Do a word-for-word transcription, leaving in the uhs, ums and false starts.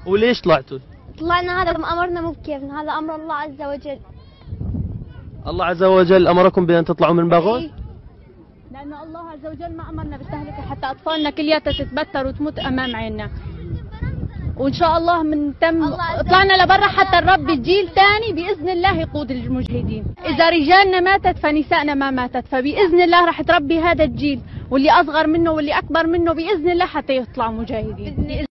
وليش طلعتوا؟ طلعنا هذا أمرنا مو بكيفنا، هذا أمر الله عز وجل. الله عز وجل أمركم بأن تطلعوا من باغوز؟ إيه. لأن الله عز وجل ما أمرنا بالتهلكة حتى أطفالنا كلياتها تتبتر وتموت أمام عيننا. وإن شاء الله من تم طلعنا لبرا حتى نربي جيل ثاني بإذن الله يقود المجاهدين. إذا رجالنا ماتت فنسائنا ما ماتت، فبإذن الله راح تربي هذا الجيل واللي أصغر منه واللي أكبر منه بإذن الله حتى يطلعوا مجاهدين.